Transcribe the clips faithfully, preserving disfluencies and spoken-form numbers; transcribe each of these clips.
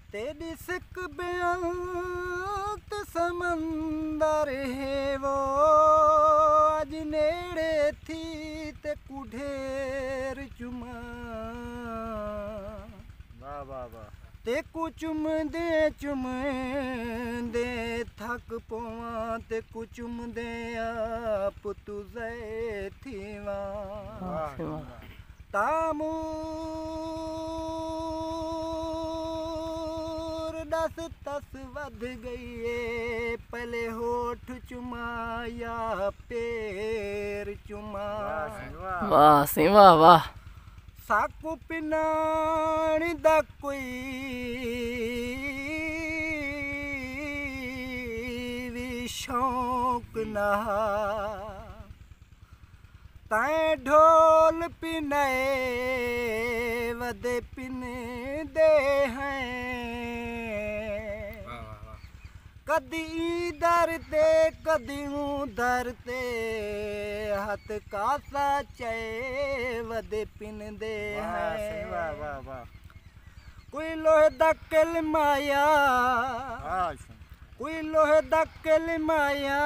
तेरी सिक बेअंत समंदर है वो अज नेड़े थी ते कुढेर चुमा वाह वाह वाह ते कु चुम दे चुम दे थक पवा ते कु चुम दे आप तुझे थीवा तामूर दस तस वध गई पले होठ चुमा या पैर चुमा वाह सी वाह वाह साकू पिनाण दा कोई भी शौक ना ताए ढोल पिनाए वदे पिन दे हैं कदी दर ते कदी दर ते हथ कासा चे वदे पिन दे हैं वाह वाह वाह कोई लोहे दा किल माया कोई लोहे दा किल माया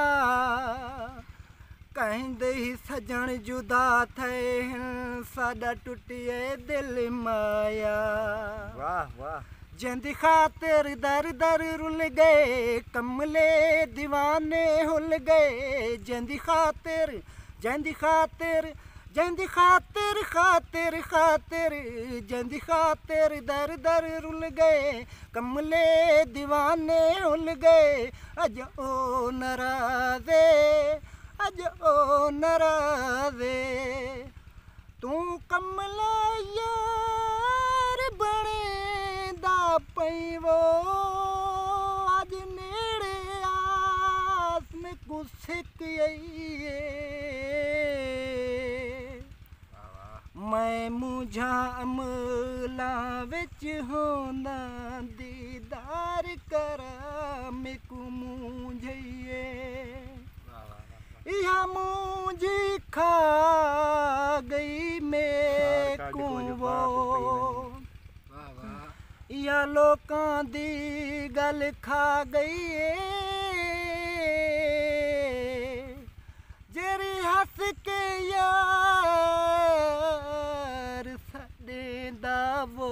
कहंदे ही सजण जुदा थे साडा टुटिए दिल माया वाह वाह जंदी खातिर दर दर रुल गए कमले दीवाने हुल गए जंदी खातिर जंदी खातिर जंदी खातिर खातिर खातिर जंदी खातिर दर दर रुल गए कमले दीवाने हुल गए अज ओ नाराज़े अज ओ नाराज़े तू कमला यार बने दा पैवो अज नेड़े आस में कुसिक मैं मुझा अमला विच होंदा दीदार करा मेकू मुझे या मुझे खा गई मेकू वो या लोकां दी गल खा गई जेरी हस के यार साडे दा वो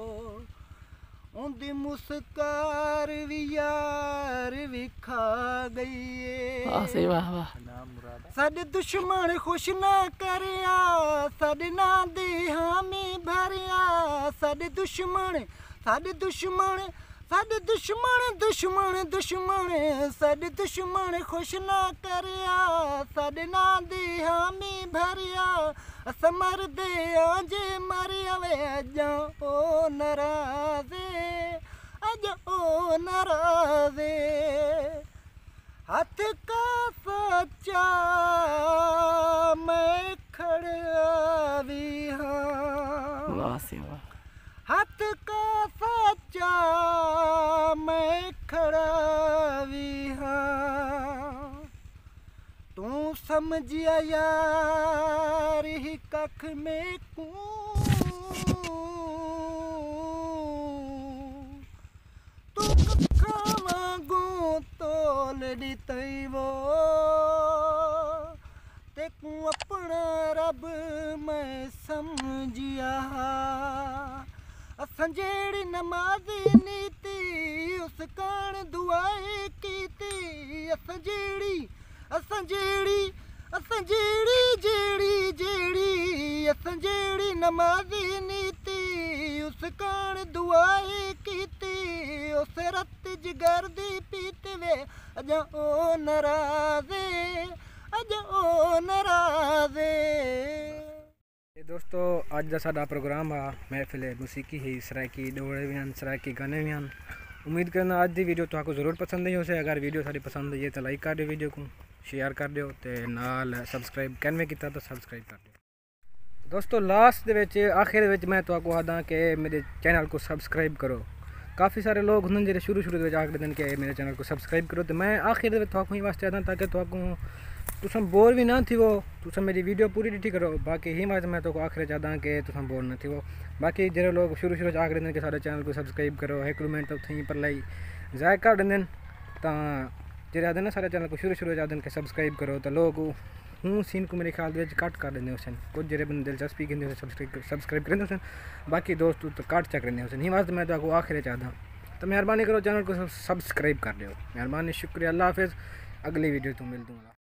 उंदी मुस्कार भी यार भी खा गई वाह सी वाह वाह साडे दुश्मन खुश ना करिया साडे ना दी हामी भरिया साडे दुश्मन साडे दुश्मन साडे दुश्मन दुश्मन दुश्मन साडे दुश्मन खुश ना करिया साडे ना दी हामी भरिया अस मर दे जे मरिया वे अज ओ नाराज़े अज ओ नाराज़े हाथ का सच्चा मैं खड़ा भी हाँ वाह सी वाह हाथ का सच्चा मैं खड़ा भी हाँ तू समझिया यार ही कख में कू तू कखा मांगू तोल दी तैवो तेकू अपना रब मैं समझिया असां जेड़ी नमाज़ी नीति उस कान दुआए कीती असां जेड़ी असां जेड़ी असां जेड़ी जेड़ी जेड़ी असां जेड़ी नमाज़ी नीति उस कान दुआए कीती उस रत जिगर दी पीते वे अज ओ नाराज़े अज ओ नाराज़े। दोस्तों अज का साडा प्रोग्राम आ महफिल मुसीकी ही सरायकी डोड़े भी हैं सरायकी गाने भी हैं। उम्मीद करना अज की वीडियो तुहाको जरूर पसंद आई होसे। अगर वीडियो साडी पसंद आई है तो लाइक कर दियो वीडियो को शेयर कर दियो ते नाल सबसक्राइब कैनवे किया तो सबसक्राइब कर दियो। दोस्तों लास्ट दे विच आखिर विच मैं तुहाको आदा कि मेरे चैनल को सबसक्राइब करो। काफ़ी सारे लोग होंगे जो शुरू शुरू में आखते हैं कि मेरे चैनल को सबसक्राइब करो तो मैं आखिर तुहाको ही वास्ते आदा ताकि तुहाको तुम बोर भी ना थी वो तुम मेरी वीडियो पूरी ॾिठी करो। बाकी ही बात मैं तो आखिर चाहता कि तुम बोर न थी वो। बाकी जो लोग शुरू शुरू आखिर दिन के सारे चैनल को सब्सक्राइब करो एक मिनट तो थी पर लाई जायका ॾिंदनि तो जो आदि ना सारे चैनल को शुरू शुरू आदि के सब्सक्राइब करो तो लोग हूँ सीन को मेरे ख्याल कट कर देंगे हुसन कुछ जरे बंद दिलचस्पी करेंगे सब्सक्राइब सब्सक्राइब करेंगे हुसन बाकी दोस्त तो कट चक करेंगे हुसन ही वास्ते मैं तो आखिर चाहता तो मेहरबानी करो चैनल को सब्सक्राइब कर दो। मेहरबानी शुक्रिया अल्लाह हाफिज़। अगली वीडियो तो मिल दूँगा।